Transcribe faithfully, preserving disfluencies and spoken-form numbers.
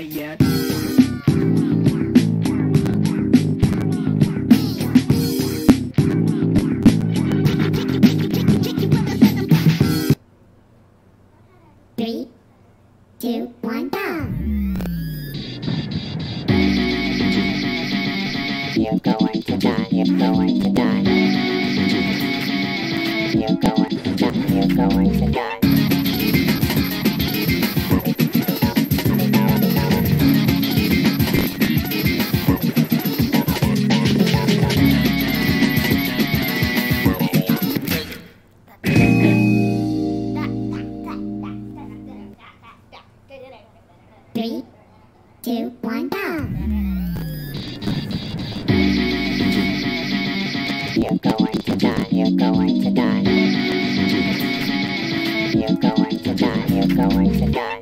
night yet. Three, two, one, go! You're going to die, you're going to die. You're going to die, you're going to die. Three, two, one, go! You're going to die, you're going to die. You're going to die, you're going to die.